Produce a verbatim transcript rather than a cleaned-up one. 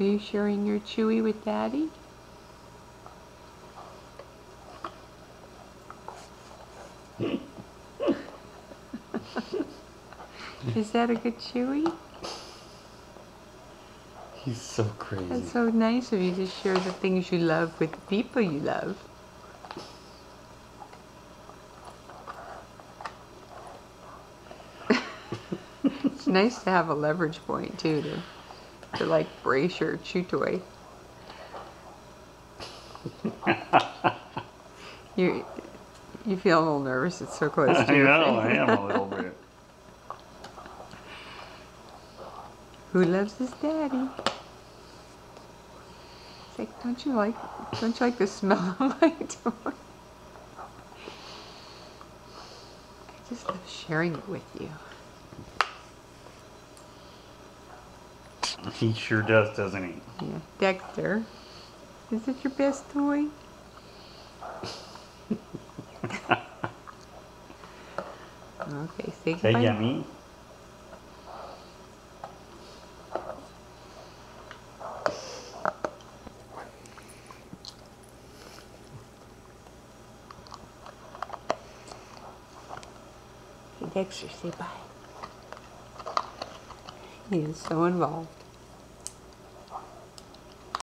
Are you sharing your Chewy with Daddy? Is that a good Chewy? He's so crazy. That's so nice of you to share the things you love with the people you love. It's nice to have a leverage point too, to, to like brace your chew toy. you you feel a little nervous. It's so close to I your know, face. I am a little bit. Who loves his daddy? It's like, don't you like, don't you like the smell of my toy? I just love sharing it with you. He sure does, doesn't he? Yeah, Dexter, is it your best toy? Okay, say goodbye. Say yummy. Hey, Dexter, say bye. He is so involved.